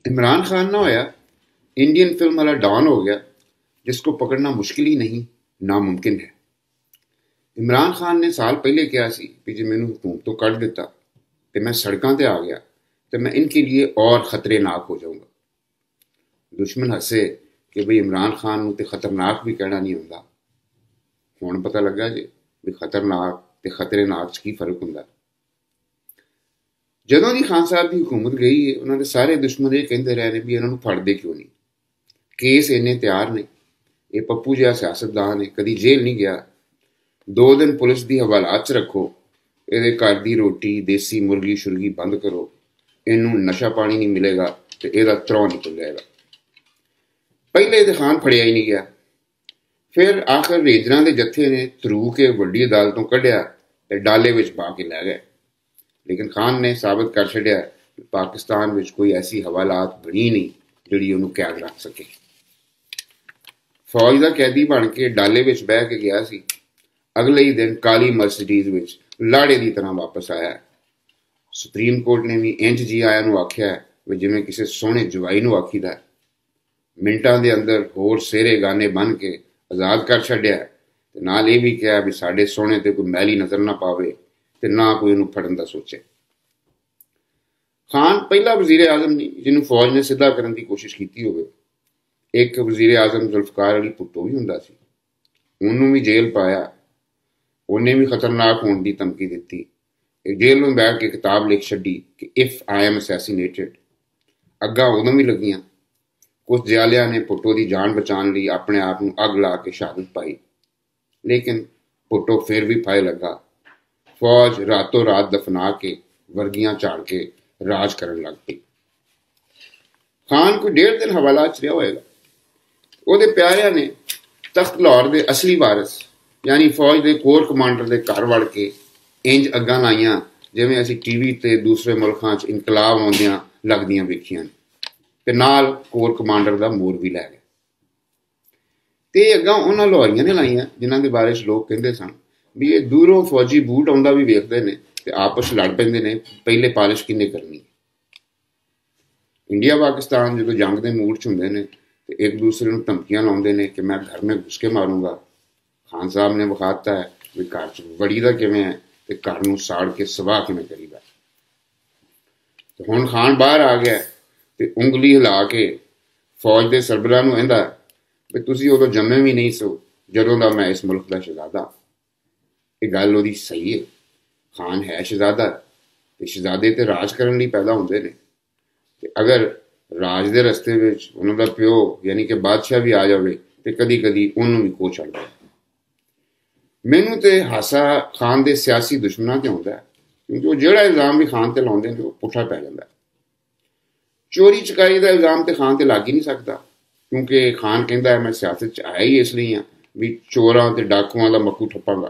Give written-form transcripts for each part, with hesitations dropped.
इमरान खान ना होया, Indian film वाला डॉन हो गया जिसको पकड़ना मुश्किल ही नहीं नामुमकिन है। इमरान खान ने साल पहले कहा सी कि जे मैनू हुकूमत तो कढ़ दिता तो मैं सड़कों ते आ गया तो मैं इनके लिए और खतरनाक हो जाऊंगा। दुश्मन हसे कि बई इमरान खान नूं ते खतरनाक भी कहना नहीं होंदा। हुण पता लगा जे भी खतरनाक ते खतरनाक च की फर्क हुंदा। जदों दी खान साहब की हुकूमत गई है उन्होंने सारे दुश्मन ये कहते रहे ने भी इन्हों फड़ते क्यों नहीं, केस इन्ने तैयार ने, ये पप्पू जहा सियासतदान है, कदी जेल नहीं गया, 2 दिन पुलिस की हवालात च रखो, ये घर की रोटी देसी मुर्गी शुरगी बंद करो, इनू नशा पानी नहीं मिलेगा तो यदा त्रौ निकल जाएगा। पहले तो खान फड़िया ही नहीं गया, फिर आखिर रेंजर के जत्थे ने तरू के वड्डी अदालतों कढ़िया तो डाले विच पा के लै गए। लेकिन खान ने साबित कर छड़िया कि पाकिस्तान में कोई ऐसी हवालात बनी नहीं जिहड़ी उन्होंने कैद रख सके। फौज का कैदी बन के डाले विच बह के गया सी, अगले ही दिन काली मर्सिडीज विच लाड़े की तरह वापस आया। सुप्रीम कोर्ट ने भी इंज जी आया नूं आख्या भी जिवें किसी सोहणे जवाई नूं आखीदा। मिंटां दे अंदर होर सेरे गाने बन के आज़ाद कर छड्डिया ते नाल ये भी कहा भी साडे सोहणे ते कोई मैली नज़र ना पावे ते ना कोई उन्हें फड़न का सोचे। खान पहला वजीर आजम नहीं जिन्होंने फौज ने सीधा करने की कोशिश की हो। एक वजीर आजम जुल्फकार अली भुट्टो भी हुंदा सी, उन्होंने भी जेल पाया, उन्हें भी खतरनाक होने की धमकी दी। एक जेल में बैठ के किताब लिख छड़ी कि इफ आई एम असैसीनेटेड। अग्गा उदों भी लगियां, कुछ जयालिया ने भुट्टो की जान बचाने लिए अपने आप को अग ला के शहादत पाई, लेकिन भुट्टो फिर भी फायदा लगा। फौज रातों रात दफना के वर्गियां झाड़ के राज करन लग पई। खान कोई 1.5 दिन हवालात च रहा होएगा। ਉਹਦੇ प्यारिया ने तख्त लाहौर के असली वारिस यानी फौज के कोर कमांडर के घर वड़ के इंज अग्गां लाइया जिवें असीं टीवी ते दूसरे मुल्कां च इनकलाब आउंदियां लगदियां वेखियां ते नाल कोर कमांडर का मोर भी लै गए। ते अग्गां उन्हां लाहौरियां ने लाइया जिन्हां दे बारे च लोग कहंदे सन भी ये दूरों फौजी बूट आउंदा भी वेखदे ने ते आपस लड़ पैंदे ने पहले पालिश किन्ने करनी। इंडिया पाकिस्तान जो जंग के मूड च हुंदे ने तो एक दूसरे को धमकियां लाउंदे ने कि मैं घर में घुस के मारूंगा। खान साहब ने विखाता है भी घर च वड़ीदा किवें है ते घर नूं साड़ के सवाह किवें करीदा। तो हुण खान बाहर आ गया ते उंगली हिला के फौज के सरबराह नूं कहंदा भी तुसीं उदों जम्मे भी नहीं सो जदों दा मैं इस मुल्क का शहजादा। ये गल उहदी सही है, खान है शहजादा ते शहजादे ते राज करन लई पैदा हुंदे ने ते अगर राज के रस्ते उन्होंने प्यो यानी कि बादशाह भी आ जाए तो कदी कदी उन्होंने भी खो छड्डदा। मैनू तो हासा खान के सियासी दुश्मनों ते आउंदा है क्योंकि वो जिहड़ा इल्जाम भी खान ते लाउंदे ने वो पुट्ठा पै जांदा है। चोरी चकारी का इल्जाम तो खान ते लग ही नहीं सकता क्योंकि खान कहता है मैं सियासत च आया ही इसलिए हाँ भी चोरां ते डाकुआं दा मक्कू ठप्पांगा।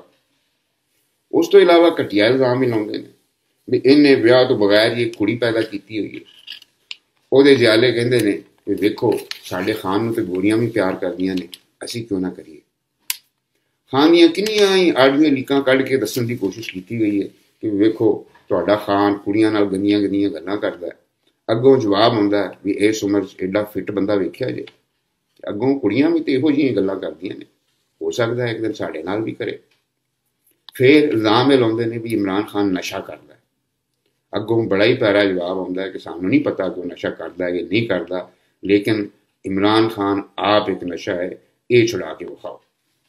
उस तो इलावा घटिया इल्जाम भी लाउंदे ने भी इन्हें विआह तो बगैर ही एक कुड़ी पैदा की हुई है। ਉਹਦੇ जियाले कहते हैं कि देखो साढ़े खान नूं ते गोरियां भी प्यार करदियां ने, असीं क्यों ना करिए। खान दियां किन्नियां ही आड़ियां लीकां कढ़ के दस्सण की कोशिश की गई है कि वेखो तुहाडा खान कुड़ियां नाल गंदियां गंदियां गल्लां करदा है। अगों जवाब आउंदा है भी इस उम्र च एडा फिट बंदा वेख्या जे, अगों कुड़ियां भी तो इहो जिहियां गल्लां करदियां ने, हो सकदा है एक दिन साढ़े नाल भी करे। फिर इल्जाम ये लाउंदे ने भी इमरान खान नशा करदा है। अगों बड़ा ही प्यारा जवाब आता है कि सानू नहीं पता कि नशा करता है या नहीं करता, लेकिन इमरान खान आप एक नशा है, ये छुड़ा के विखाओ।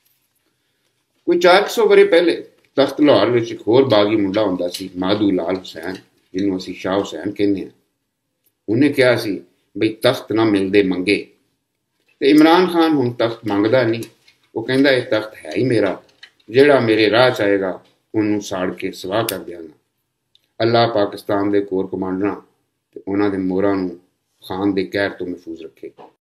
कोई 400 वरे पहले तख्त लाहौर में एक होर बागी मुंडा हुंदा सी माधू लाल हुसैन, जिन्होंने असीं शाह हुसैन कहने हैं। उन्हें कहा सी बई तख्त ना मिलते मंगे। तो इमरान खान हुण तख्त मंगदा नहीं, वो कहता है तख्त है ही मेरा, जिहड़ा मेरे राह च आएगा उन्होंने साड़ के सवाह कर देंगा। अल्लाह पाकिस्तान के कोर कमांडर ते उन्हां दे मोहरां नूं खान के कहर तो महफूज रखे।